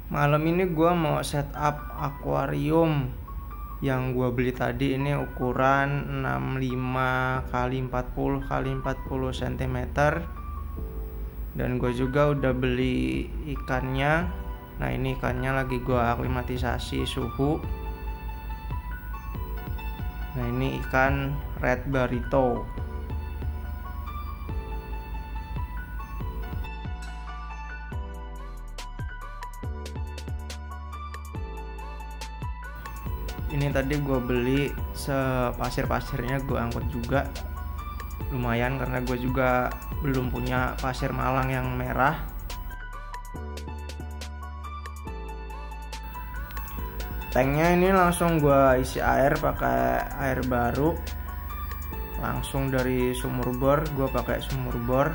Malam ini gue mau setup akuarium yang gue beli tadi. Ini ukuran 65 kali 40 kali 40 cm. Dan gue juga udah beli ikannya. Nah, ini ikannya lagi gue aklimatisasi suhu. Nah, ini ikan red barito. Ini tadi gue beli sepasir-pasirnya gue angkut juga. Lumayan karena gue juga belum punya pasir malang yang merah. Tanknya ini langsung gue isi air pakai air baru, langsung dari sumur bor. Gue pakai sumur bor.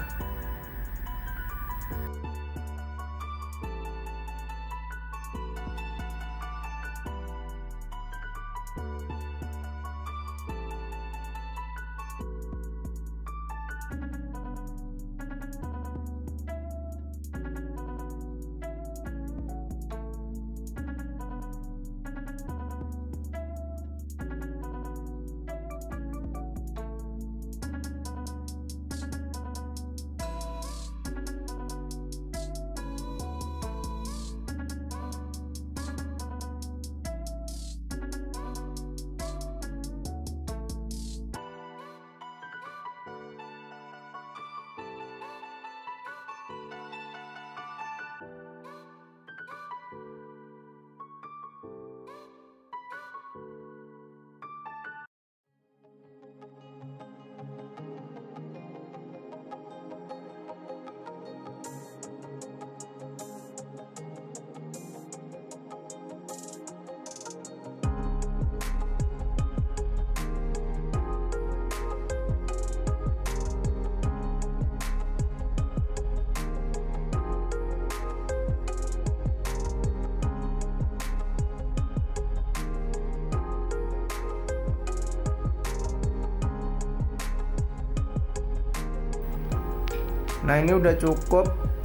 Nah, ini udah cukup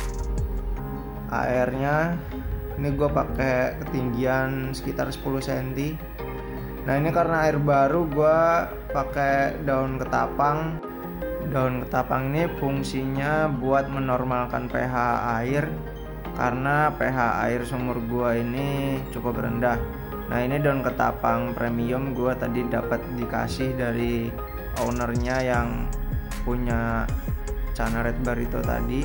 airnya. Ini gue pakai ketinggian sekitar 10 cm. Nah, ini karena air baru gue pakai daun ketapang. Daun ketapang ini fungsinya buat menormalkan pH air, karena pH air sumur gue ini cukup rendah. Nah, ini daun ketapang premium gue tadi dapat dikasih dari ownernya yang punya Cana red barito tadi.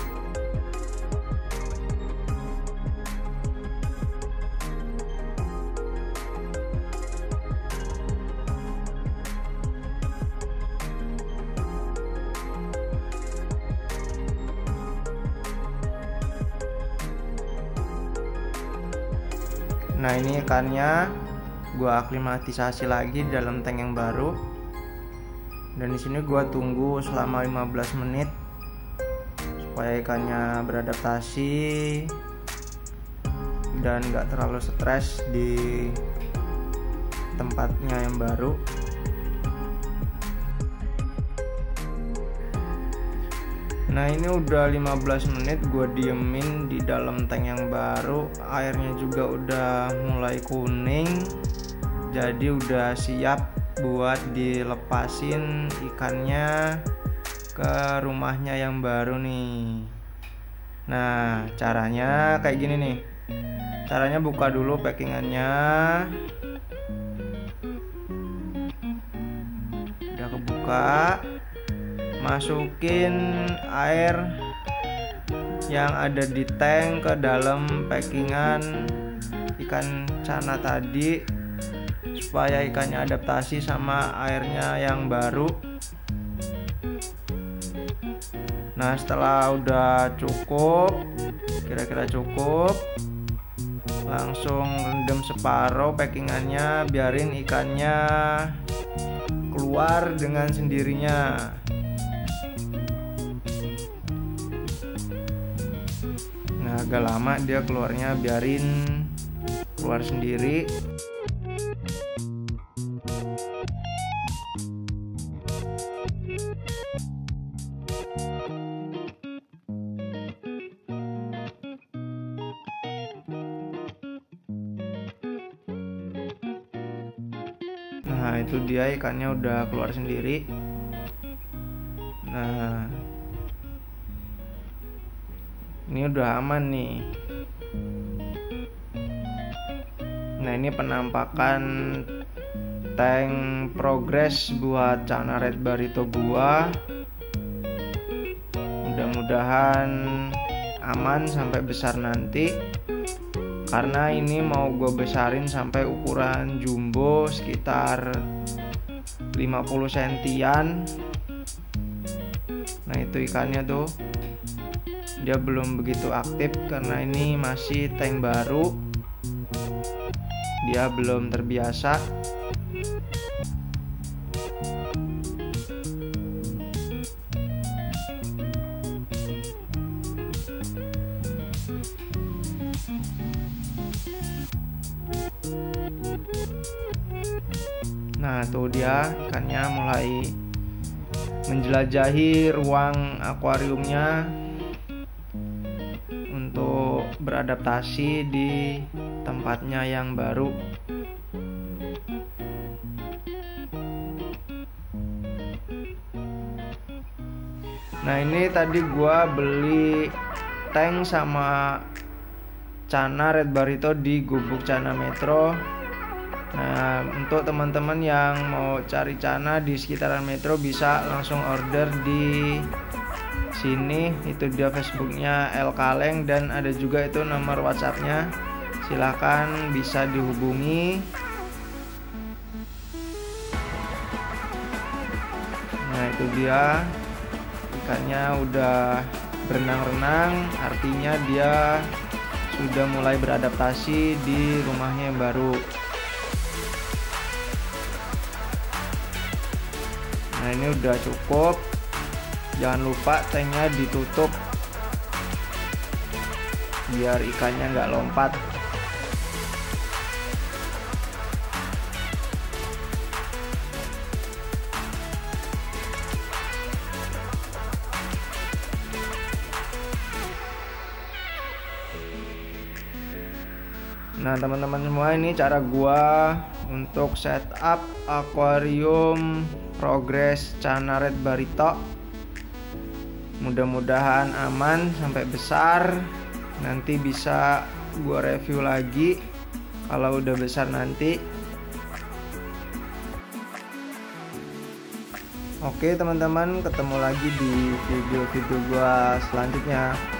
Nah, ini ikannya gua aklimatisasi lagi di dalam tank yang baru. Dan di sini gua tunggu selama 15 menit supaya ikannya beradaptasi dan gak terlalu stres di tempatnya yang baru. Nah, ini udah 15 menit gue diemin di dalam tank yang baru. Airnya juga udah mulai kuning, jadi udah siap buat dilepasin ikannya ke rumahnya yang baru nih. Nah, caranya kayak gini nih. Caranya buka dulu packingannya. Udah kebuka, masukin air yang ada di tank ke dalam packingan ikan cana tadi supaya ikannya adaptasi sama airnya yang baru. Nah, setelah udah cukup, kira-kira cukup, langsung rendam separuh packingannya, biarin ikannya keluar dengan sendirinya. Nah, agak lama dia keluarnya, biarin keluar sendiri. Nah itu dia ikannya udah keluar sendiri. Nah ini udah aman nih. Nah ini penampakan tank progress buat Cana Red Barito gua. Mudah-mudahan aman sampai besar nanti, karena ini mau gue besarin sampai ukuran jumbo sekitar 50 sentian. Nah itu ikannya tuh, dia belum begitu aktif karena ini masih tank baru, dia belum terbiasa. Nah tuh dia ikannya mulai menjelajahi ruang akuariumnya untuk beradaptasi di tempatnya yang baru. Nah ini tadi gua beli tank sama Cana Red Barito di Gubuk Cana Metro. Nah untuk teman-teman yang mau cari Cana di sekitaran Metro bisa langsung order di sini. Itu dia Facebooknya El Kaleng, dan ada juga itu nomor WhatsAppnya. Silahkan bisa dihubungi. Nah itu dia ikannya udah berenang-renang, artinya dia sudah mulai beradaptasi di rumahnya yang baru. Nah ini udah cukup. Jangan lupa tanknya ditutup biar ikannya nggak lompat. Nah teman-teman semua, ini cara gua untuk setup akuarium progress Cana Red Barito. Mudah-mudahan aman sampai besar. Nanti bisa gua review lagi kalau udah besar nanti. Oke teman-teman, ketemu lagi di video-video gua selanjutnya.